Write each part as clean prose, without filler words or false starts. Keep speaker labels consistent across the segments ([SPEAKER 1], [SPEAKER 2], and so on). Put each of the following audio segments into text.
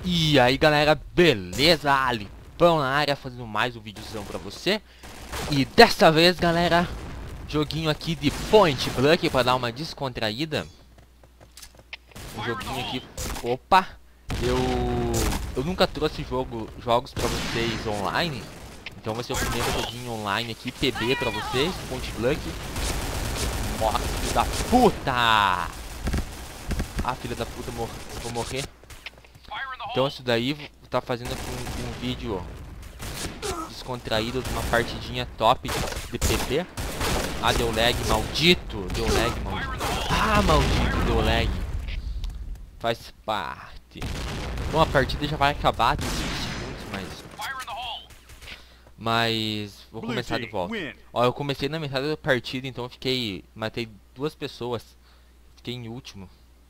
[SPEAKER 1] E aí galera, beleza? Alipão na área fazendo mais um videozão pra você. E dessa vez galera, joguinho aqui de Point Blank pra dar uma descontraída. Um joguinho aqui, opa, eu nunca trouxe jogos pra vocês online. Então vai ser o primeiro joguinho online aqui, PB pra vocês, Point Blank. Morre, filho da puta! Ah, filha da puta, vou morrer. Então isso daí tá fazendo aqui um vídeo descontraído de uma partidinha top de PP. Ah, deu lag, maldito! Deu lag, maldito! Ah, maldito, deu lag! Faz parte. Bom, a partida já vai acabar de 5 segundos, mas vou começar de volta. Ó, eu comecei na metade da partida, então eu matei 2 pessoas. Fiquei em último.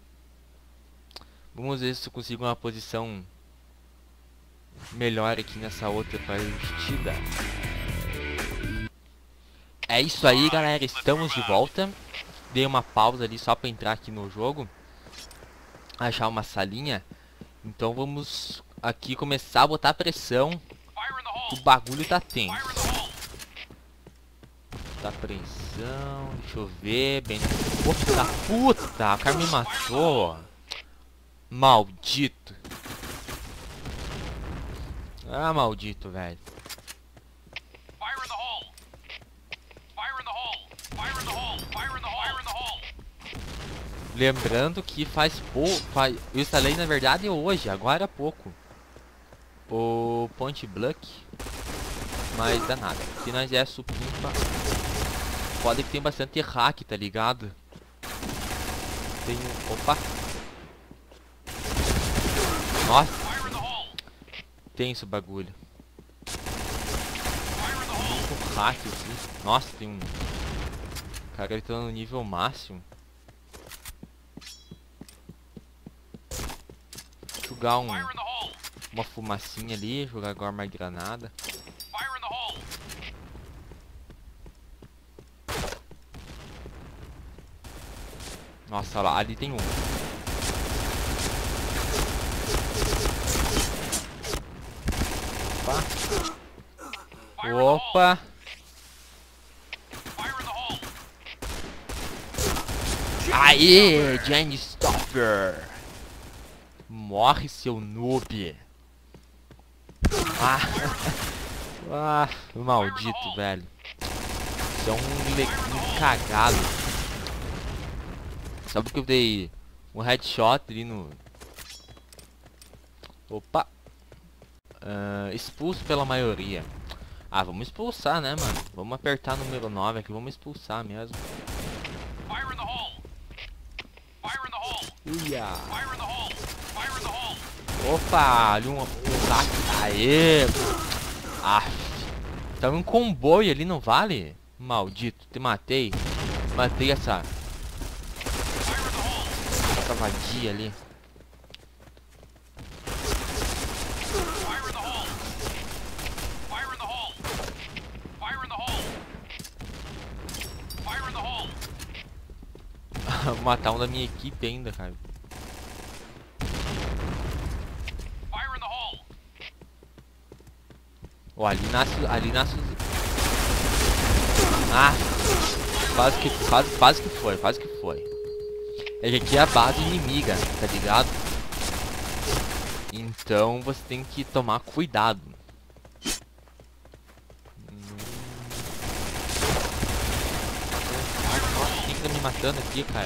[SPEAKER 1] Vamos ver se eu consigo uma posição melhor aqui nessa outra partida. É isso aí, galera, estamos de volta. Dei uma pausa ali só pra entrar aqui no jogo, achar uma salinha. Então vamos aqui começar a botar pressão. O bagulho tá tenso. Tá pressão, deixa eu ver, bem... Ô, filho da puta, o cara me matou. Maldito. Ah, maldito, velho. Lembrando que eu instalei na verdade hoje, agora há pouco, o Point Blank. Mas dá nada. Se nós é supimpa, pode que tem bastante hack, tá ligado? Tem... Opa! Nossa! Tenso o bagulho. Muito hack aqui. Nossa, tem um... Cara, ele tá no nível máximo. Jogar uma fumacinha ali, jogar agora mais granada. Nossa, lá, ali tem um. Opa! Opa! Aê, Jane Stoffer! Morre, seu noob! Ah, maldito, velho. Isso é um cagado. Sabe que eu dei um headshot ali no... Opa! Expulso pela maioria. Ah, vamos expulsar, né, mano? Vamos apertar número 9 aqui, vamos expulsar mesmo. Uia. Opa, ali um ataque. Aê! Ah, tá um comboio ali, não vale? Maldito, te matei. Matei essa vadia ali. Matar um da minha equipe ainda, cara. Ó, ali nasce Ah, quase que foi. É que aqui é a base inimiga, tá ligado? Então você tem que tomar cuidado. Nossa, quem que tá me matando aqui, cara?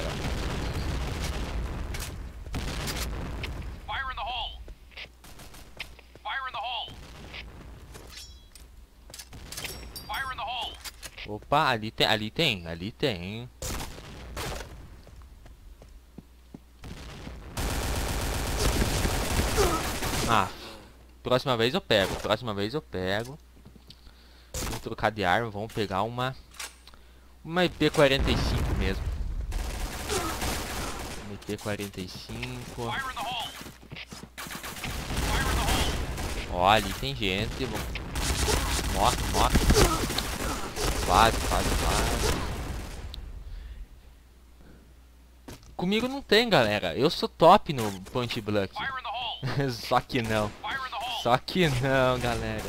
[SPEAKER 1] Opa, ali tem. Ah, próxima vez eu pego. Vamos trocar de arma, vamos pegar uma IP-45 mesmo. Uma IP-45. Ó, ali tem gente. Morre. Quase. Comigo não tem, galera. Eu sou top no Point Blank. Só que não. Só que não, galera.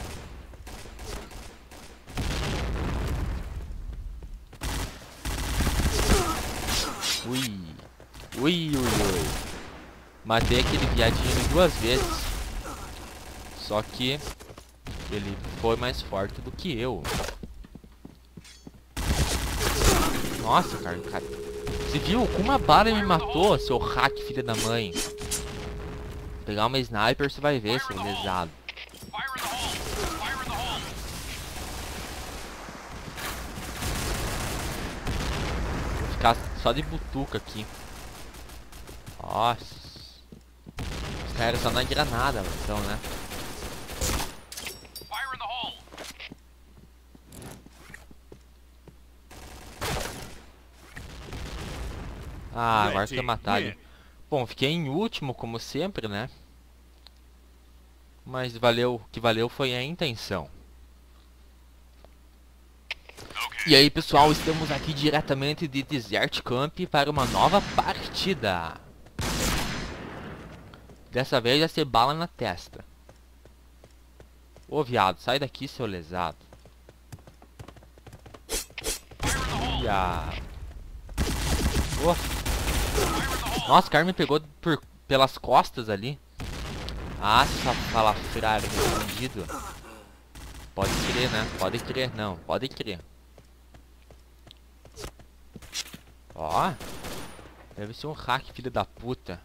[SPEAKER 1] Ui. Ui, ui, ui. Matei aquele viadinho 2 vezes. Só que ele foi mais forte do que eu. Nossa, cara. Você viu? Com uma bala ele me matou, seu hack, filha da mãe. Pegar uma sniper, você vai ver, seu lesado. Vou ficar só de butuca aqui. Nossa. Os caras só na granada, então, né? Ah, agora tem matar ele. Bom, fiquei em último, como sempre, né? Mas valeu, o que valeu foi a intenção. E aí, pessoal, estamos aqui diretamente de Desert Camp para uma nova partida. Dessa vez vai ser bala na testa. Ô, viado, sai daqui, seu lesado. Ia. Oh. Nossa, o cara me pegou pelas costas ali. Ah, essa falafrário escondido. Pode crer, né? Pode crer, não. Pode crer. Ó. Deve ser um hack, filho da puta.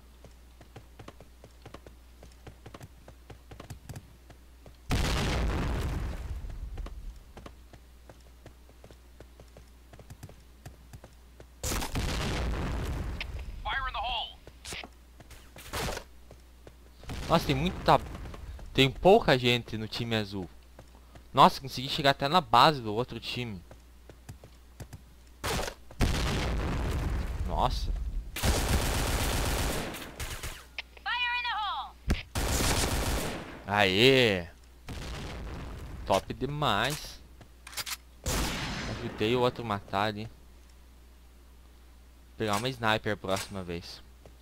[SPEAKER 1] Nossa, tem pouca gente no time azul. Nossa, consegui chegar até na base do outro time. Nossa. Aê. Top demais. Ajudei o outro a matar ali. Vou pegar uma sniper a próxima vez.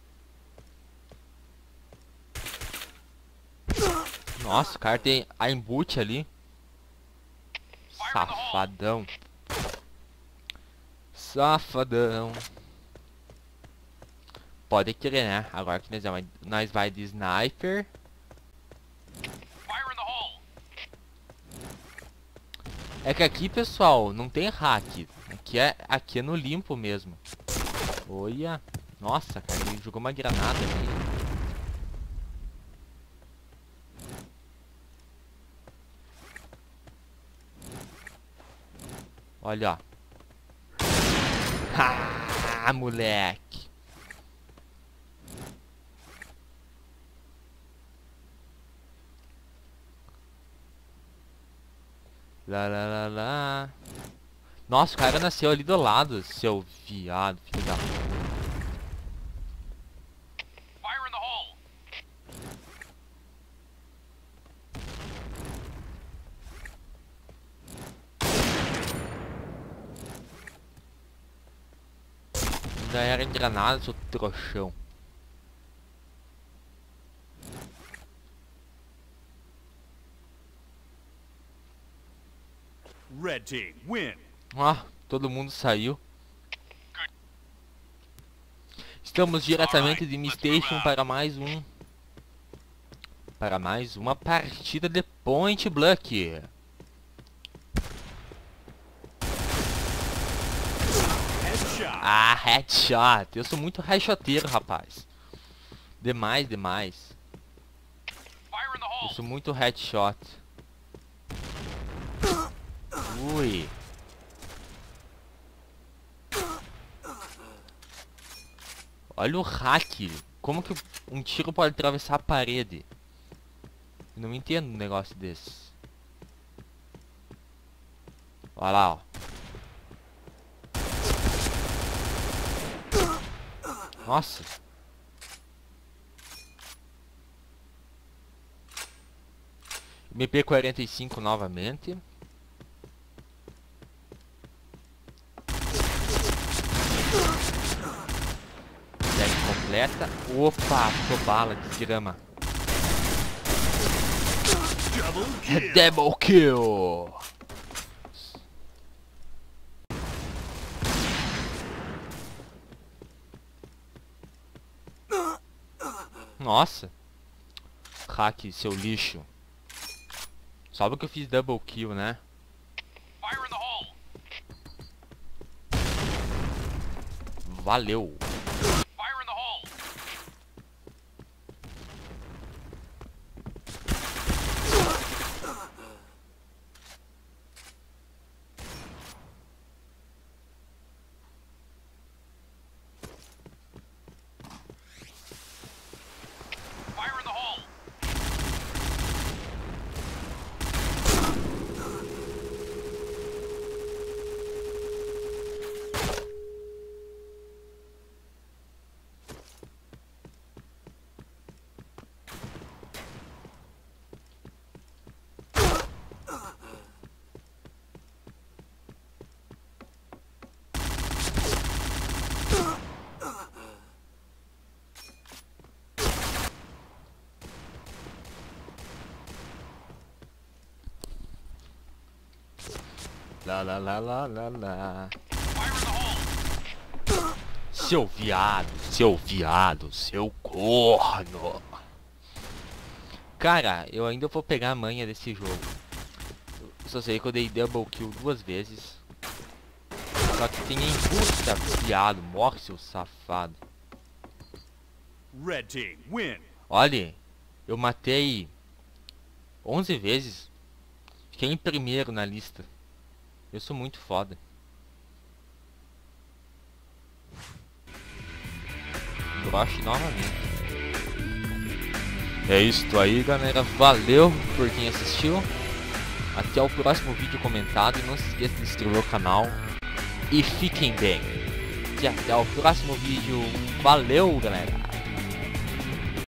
[SPEAKER 1] Nossa, o cara tem a embute ali. Safadão. Safadão. Pode crer, né? Agora que nós vai de sniper. É que aqui, pessoal, não tem hack. Aqui é no limpo mesmo. Olha. Nossa, cara, ele jogou uma granada ali. Olha, ó. Ah, moleque. Lá, lá, lá, lá. Nossa, o cara nasceu ali do lado, seu viado, filho da puta. Já era em granada, seu trouxão.
[SPEAKER 2] Red team win.
[SPEAKER 1] Ah, todo mundo saiu. Estamos diretamente de Mistation para mais uma partida de Point Blank. Ah, headshot. Eu sou muito headshoteiro, rapaz. Demais, demais. Eu sou muito headshot. Ui. Olha o hack. Como que um tiro pode atravessar a parede? Eu não entendo um negócio desse. Olha lá, ó. Nossa. MP45 novamente. Completa. Opa, tô bala de grama. Double kill. Nossa. Hack, seu lixo. Sabe que eu fiz double kill, né? Valeu. Lá, lá, lá, lá, lá, lá. Seu viado, seu corno. Cara, eu ainda vou pegar a manha desse jogo. Só sei que eu dei double kill 2 vezes. Só que tem embusta, viado. Morre, seu safado.
[SPEAKER 2] Red team win.
[SPEAKER 1] Olha, eu matei 11 vezes. Fiquei em primeiro na lista. Eu sou muito foda. Broche novamente. É isso aí, galera. Valeu por quem assistiu. Até o próximo vídeo comentado. E não se esqueça de se inscrever no canal. E fiquem bem. E até o próximo vídeo. Valeu, galera.